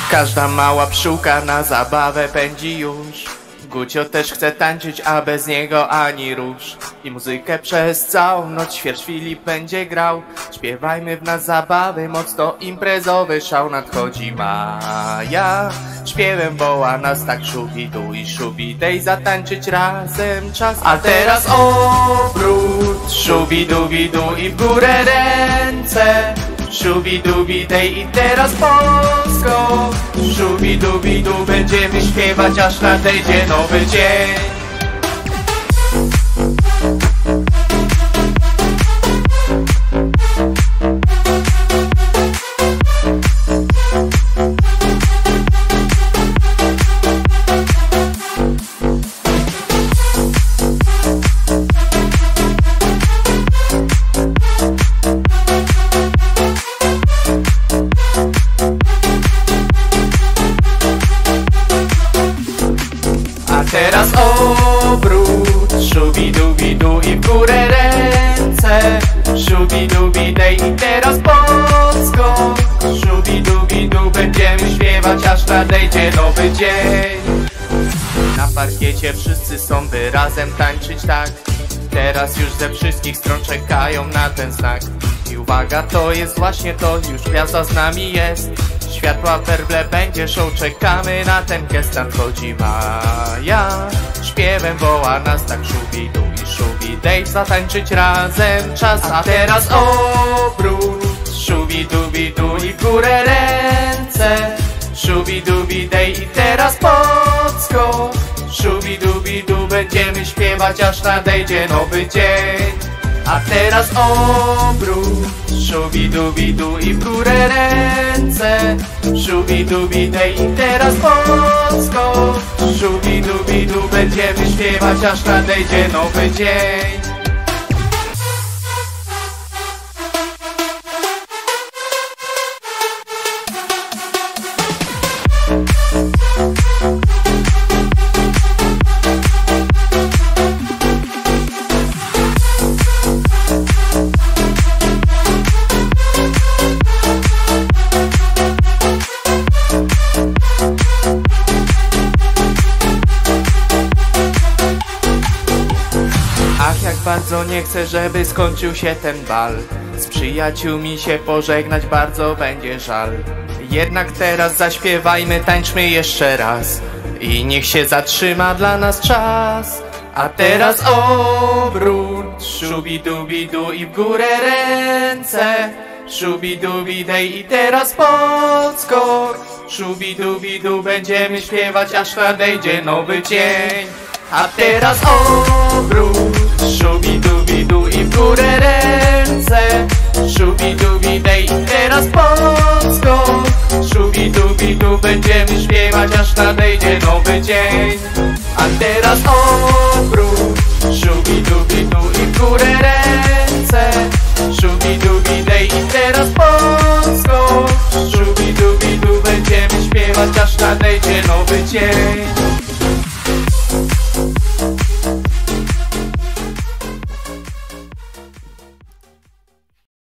Każda mała pszczółka na zabawę pędzi już. Gucio też chce tańczyć, a bez niego ani rusz. I muzykę przez całą noc świerszcz Filip będzie grał. Śpiewajmy w nas zabawy, mocno imprezowy szał. Nadchodzi maja, śpiewem woła nas tak szubidu i szubidej. Zatańczyć razem czas. A teraz obrót, szubidubidu i w górę ręce. Szubidubi-dej i teraz Polsko. Szubidubidu będziemy śpiewać, aż nadejdzie nowy dzień. Teraz obrót, szubidubidu i w górę ręce. Szubidubi-dej i teraz Polsko. Szubidubidu będziemy śpiewać, aż nadejdzie nowy dzień. Na parkiecie wszyscy są, by razem tańczyć tak. Teraz już ze wszystkich stron czekają na ten znak. I uwaga, to jest właśnie to, już gwiazda z nami jest. Światła werble będzie show, czekamy na ten gest. Nadchodzi maja, śpiewem woła nas tak szubidu i szubidej. Zatańczyć razem czas. A teraz obrót, szubidubidu i w górę ręce. Szubidubi-dej i teraz Polsko. Szubidubidu będziemy śpiewać, aż nadejdzie nowy dzień. A teraz obrót, szubidubidu i w górę ręce. Szubidubi-dej i teraz Polsko. Szubidubidu będziemy śpiewać, aż nadejdzie nowy dzień. Ach, jak bardzo nie chcę, żeby skończył się ten bal. Z przyjaciółmi się pożegnać bardzo będzie żal. Jednak teraz zaśpiewajmy, tańczmy jeszcze raz. I niech się zatrzyma dla nas czas. A teraz obrót, szubidubidu i w górę ręce. Szubidubi-dej i teraz Polsko. Szubidubidu będziemy śpiewać, aż nadejdzie nowy dzień. A teraz obrót, szubidubidu i w górę ręce. Szubidubi-dej i teraz Polsko. Szubidubidu będziemy śpiewać, aż nadejdzie nowy dzień. A teraz obrót, szubidubidu i w górę ręce. Szubidubi-dej i teraz Polsko. Szubidubidu będziemy śpiewać, aż nadejdzie nowy dzień.